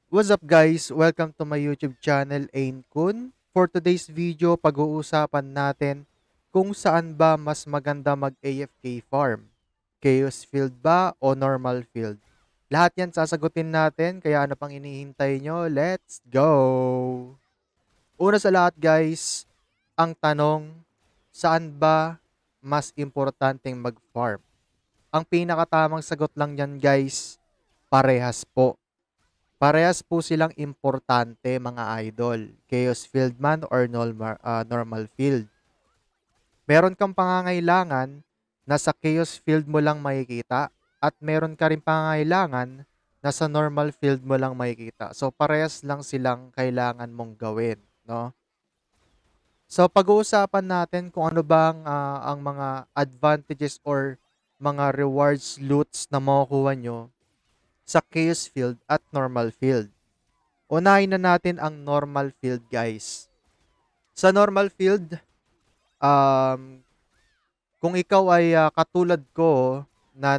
What's up guys? Welcome to my YouTube channel, Ain Kun. For today's video, pag-uusapan natin kung saan ba mas maganda mag-AFK farm. Chaos field ba o normal field? Lahat yan sasagutin natin, kaya ano pang inihintay nyo? Let's go! Una sa lahat guys, ang tanong, saan ba mas importanteng mag-farm? Ang pinakatamang sagot lang yan guys, parehas po. Parehas po silang importante mga idol. Chaos field man or normal field. Meron kang pangangailangan na sa chaos field mo lang makikita at meron ka rin pangangailangan na sa normal field mo lang makikita. So parehas lang silang kailangan mong gawin, no? So pag-uusapan natin kung ano bang ang mga advantages or mga rewards loots na makukuha nyo sa chaos field at normal field. Unahin na natin ang normal field, guys. Sa normal field, um, kung ikaw ay katulad ko na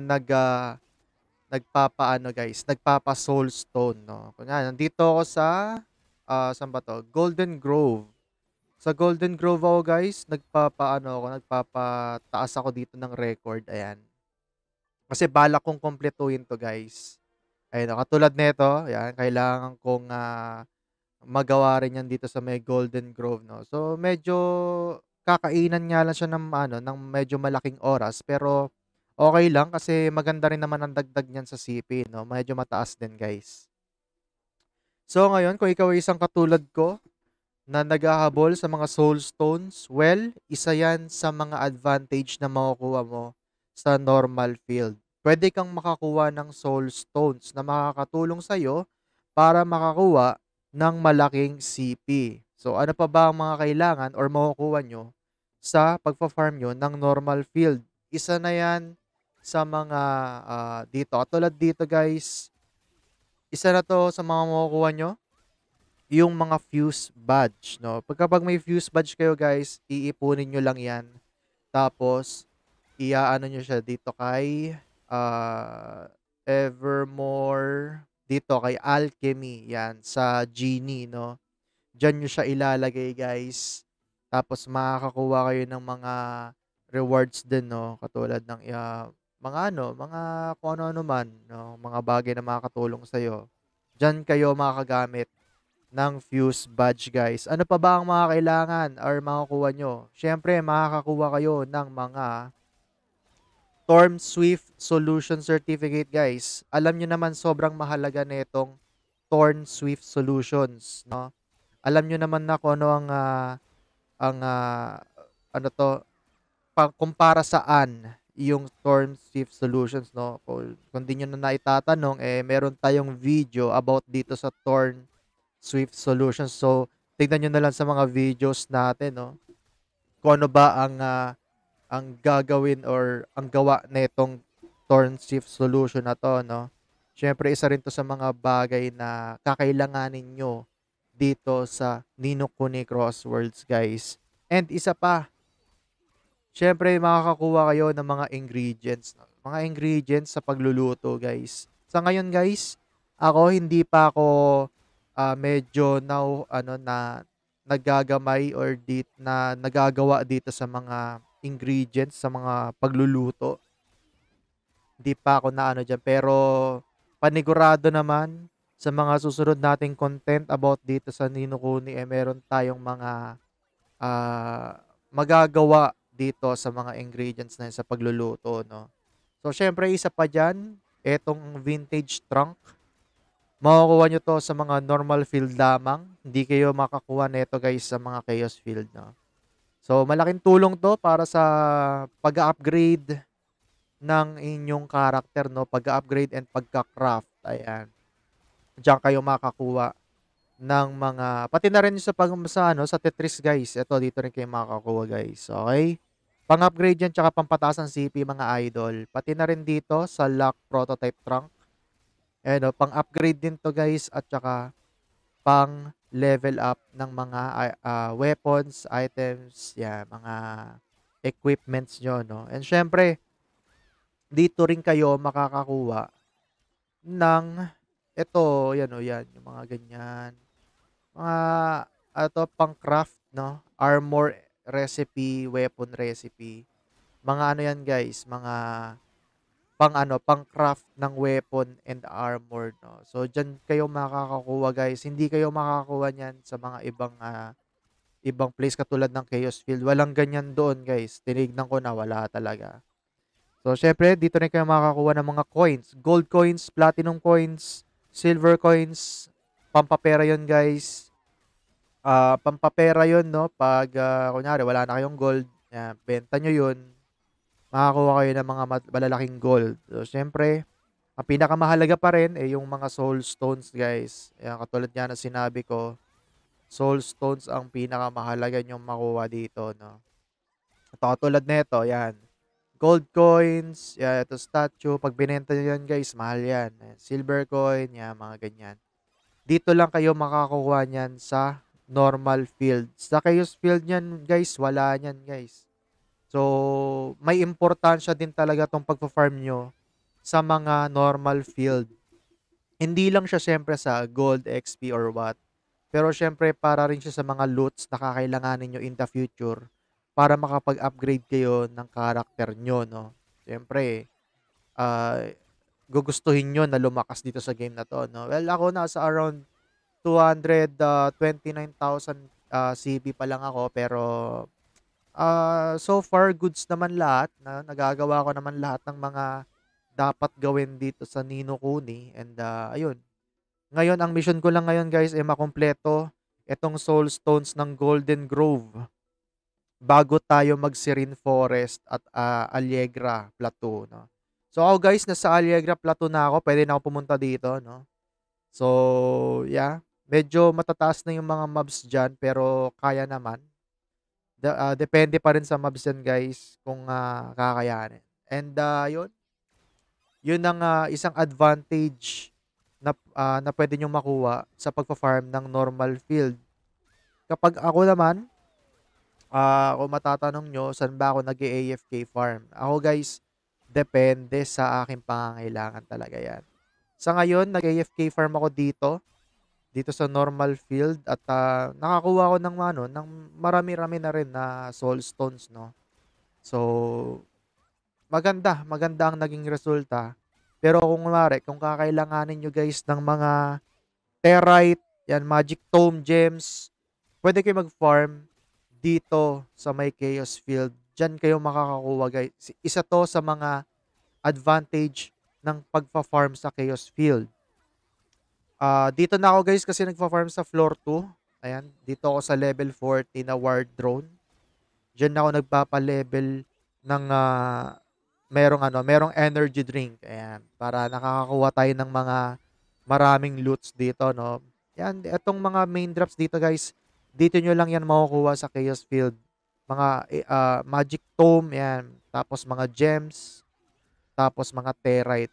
nagpapaano guys, nagpapa soulstone, no. Kunya, nandito ako sa saan ba to? Golden Grove. Sa Golden Grove ako guys, nagpapaano ako, nagpapataas ako dito ng record, ayan. Kasi balak kong kumpletuhin to, guys. Ayun, katulad nito, ayan, kailangan kong magawa rin 'yan dito sa may Golden Grove 'no. So, medyo kakainan nga lang siya ng ano, ng medyo malaking oras pero okay lang kasi maganda rin naman ang dagdag niyan sa CP 'no, medyo mataas din guys. So, ngayon kung ikaw ay isang katulad ko na naghahabol sa mga soul stones, well, isa 'yan sa mga advantage na makukuha mo sa normal field. Puwede kang makakuha ng soul stones na makakatulong sa'yo para makakuha ng malaking CP. So, ano pa ba ang mga kailangan or makukuha nyo sa pagfa-farm nyo ng normal field? Isa na 'yan sa mga dito. Katulad dito guys, isa na 'to sa mga makukuha nyo yung mga fuse badge, no? Kapag may fuse badge kayo guys, iipunin nyo lang 'yan. Tapos iaano nyo siya dito kay Evermore, dito kay Alchemy, 'yan sa Genie, no? Diyan nyo siya ilalagay guys. Tapos makakakuha kayo ng mga rewards din, no? Katulad ng mga ano, mga kung ano-ano man, no? Mga bagay na makakatulong sa'yo. Diyan kayo makakagamit ng fuse badge guys. Ano pa ba ang mga kailangan or makukuha nyo? Siyempre, makakakuha kayo ng mga Storm Swift Solution Certificate guys. Alam nyo naman sobrang mahalaga nitong Torn Swift Solutions, no? Alam nyo naman na kung ano ang ano 'to, kung para saan yung Storm Swift Solutions, no? Kung di niyo na naitatanong, eh, meron tayong video about dito sa Torn Swift Solutions. So, tignan niyo na lang sa mga videos natin, no? Kung ano ba ang gagawin or ang gawa nitong Torn Swift Solution na 'to, no? Siyempre isa rin 'to sa mga bagay na kakailanganin niyo dito sa Ni no Kuni Crosswords, guys. And isa pa, siyempre makakakuha kayo ng mga ingredients, no? Mga ingredients sa pagluluto, guys. Sa ngayon, guys, ako hindi pa ako medyo now ano na nagagamay or na nagagawa dito sa mga ingredients sa mga pagluluto. Hindi pa ako na ano diyan pero panigurado naman sa mga susunod nating content about dito sa Ni no Kuni, eh, meron tayong mga magagawa dito sa mga ingredients na yun sa pagluluto, no? So, syempre isa pa diyan, etong vintage trunk. Makukuha nyo 'to sa mga normal field lamang. Hindi kayo makakuha nito guys sa mga chaos field, no? So, malaking tulong 'to para sa pag-a-upgrade ng inyong character, no? Pag-a-upgrade and pagka-craft, ayan. Diyan kayo makakuha ng mga pati na rin sa sa ano, sa Tetris guys. Eto dito rin kayo makakakuha guys, okey? Pang-upgrade 'yan tsaka pampataas ng CP mga idol. Pati na rin dito sa Lock Prototype Trunk. Ayan, oh, pang-upgrade din 'to guys at tsaka pang-level up ng mga weapons, items, 'yan, mga equipments niyo 'no. And siyempre dito rin kayo makakakuha ng Eto, yan o, yan, yung mga ganyan. Mga, pang-craft, no? Armor recipe, weapon recipe. Mga ano yan, guys, mga pang-craft ng weapon and armor, no? So, diyan kayo makakakuha, guys. Hindi kayo makakakuha niyan sa mga ibang place katulad ng Chaos Field. Walang ganyan doon, guys. Tinignan ko na, wala talaga. So, syempre, dito rin kayo makakakuha ng mga coins. Gold coins, platinum coins, silver coins, pampapera yon, guys. Pampapera yon, no? Pag, kunyari, wala na kayong gold, yan, benta nyo yun, makakuha kayo ng mga malalaking gold. So, syempre, ang pinakamahalaga pa rin, yung mga soul stones, guys. Yan, katulad nga na sinabi ko, soul stones ang pinakamahalaga nyong makuha dito, no? Ito, katulad nito, yan. Gold coins, yan, ito statue. Pag binenta nyo yan, guys, mahal yan. Ayan, silver coin, yan, mga ganyan. Dito lang kayo makakuha niyan sa normal field. Sa chaos field niyan, guys, wala niyan, guys. So, may importansya din talaga tong pagpa-farm nyo sa mga normal field. Hindi lang siya syempre sa gold, XP, or what. Pero syempre, para rin siya sa mga loots na kakailanganin nyo in the future para makapag-upgrade kayo ng character nyo, no? Syempre, ah, gugustuhin nyo na lumakas dito sa game na to, no? Well, ako nasa around 229,000 CP pa lang ako, pero so far goods naman lahat, na nagagawa ko naman lahat ng mga dapat gawin dito sa Ni no Kuni, and ayun. Ngayon ang mission ko lang ngayon, guys, ay makumpleto itong soul stones ng Golden Grove bago tayo mag Serene Forest at Allegra Plateau, no. So ako, guys, nasa Allegra Plateau na ako, pwede na ako pumunta dito, no. So, yeah, medyo matataas na yung mga mobs diyan, pero kaya naman. Depende pa rin sa mobs yan, guys, kung kakayanin. And yun, yun ang isang advantage na pwede nyo makuha sa pagpa-farm ng normal field. Kapag ako naman, kung matatanong nyo, saan ba ako nag-AFK farm? Ako, guys, depende sa aking pangangailangan talaga yan. Sa ngayon, nag-AFK farm ako dito sa normal field, at nakakuha ko ng ng marami-rami na rin na soul stones, no. So, maganda ang naging resulta. Pero kung kakailanganin nyo, guys, ng mga Terite, yan, Magic Tome Gems, pwede kayo mag-farm dito sa may Chaos Field. Diyan kayo makakakuha, guys. Isa to sa mga advantage ng pagfa-farm sa Chaos Field. Dito na ako, guys, kasi nagfa-farm sa floor 2. Ayan, dito ako sa level 40 na Ward Drone. Diyan ako nagpapa-level ng merong energy drink. Ayan, para nakakakuha tayo ng mga maraming loots dito, no. Yan, etong mga main drops dito, guys, dito nyo lang yan makukuha sa Chaos Field. Mga Magic Tome, yan. Tapos mga gems. Tapos mga Terite.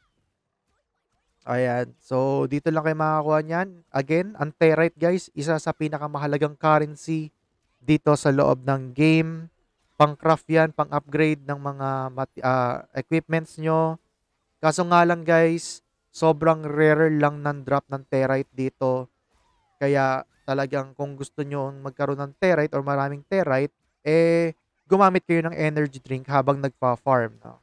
Ayan. So, dito lang kayo makakakuha niyan. Again, ang Terite, guys, isa sa pinakamahalagang currency dito sa loob ng game. Pang-craft yan, pang-upgrade ng mga equipments nyo. Kaso nga lang, guys, sobrang rare lang ng drop ng Terite dito. Kaya talagang kung gusto nyo magkaroon ng Terite or maraming Terite, gumamit kayo ng energy drink habang nagpa-farm. No?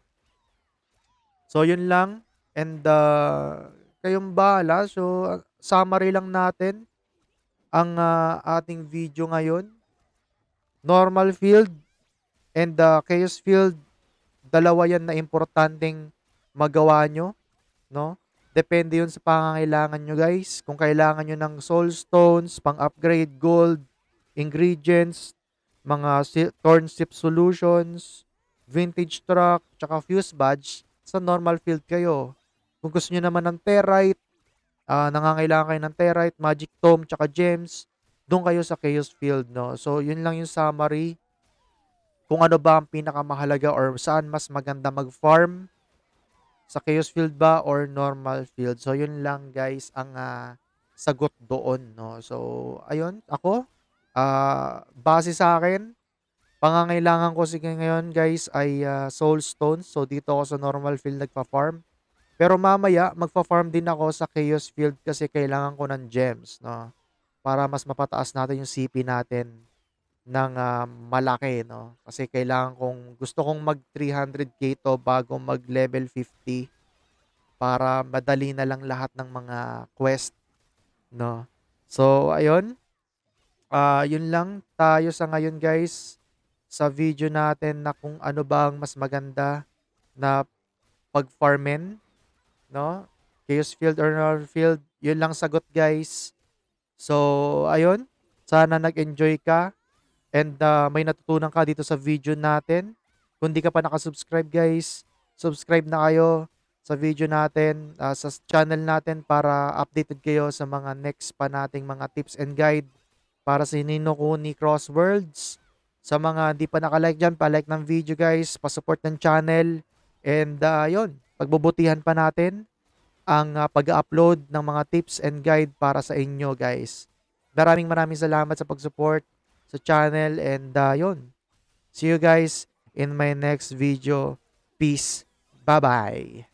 So, yun lang. And kayong bahala. So, summary lang natin ang ating video ngayon. Normal field and chaos field, dalawa yan na importanteng magawa nyo, no? Depende yun sa pangangailangan nyo, guys. Kung kailangan nyo ng soul stones, pang-upgrade, gold, ingredients, mga thorn sip solutions, vintage truck, tsaka fuse badge, sa normal field kayo. Kung gusto nyo naman ng Terite, nangangailangan kayo ng Terite, Magic Tome, tsaka gems, doon kayo sa Chaos Field, no? So, yun lang yung summary. Kung ano ba ang pinakamahalaga or saan mas maganda mag-farm, sa Chaos Field ba or normal field. So, yun lang, guys, ang sagot doon, no? So, ayun, ako, base sa akin, pangangailangan ko sige ngayon, guys, ay soul stones. So, dito ako sa normal field nagpa-farm. Pero mamaya magfa-farm din ako sa Chaos Field kasi kailangan ko ng gems, no? Para mas mapataas natin yung CP natin ng malaki, no? Kasi gusto kong mag 300k to bago mag level 50 para madali na lang lahat ng mga quest, no? So, ayun. Yun lang tayo sa ngayon guys sa video natin na kung ano bang mas maganda na pag-farmin, no? Chaos Field or North Field, yun lang sagot guys. So, ayun. Sana nag-enjoy ka and may natutunan ka dito sa video natin. Kung di ka pa nakasubscribe guys, subscribe na kayo sa video natin, sa channel natin para updated kayo sa mga next pa nating mga tips and guide para sa Nino Kuni Crosswords. Sa mga di pa nakalike dyan, pa-like ng video guys, pa-support ng channel. And yun, pagbubutihan pa natin ang pag-upload ng mga tips and guide para sa inyo guys. Maraming salamat sa pag-support sa channel and yun. See you guys in my next video. Peace. Bye-bye.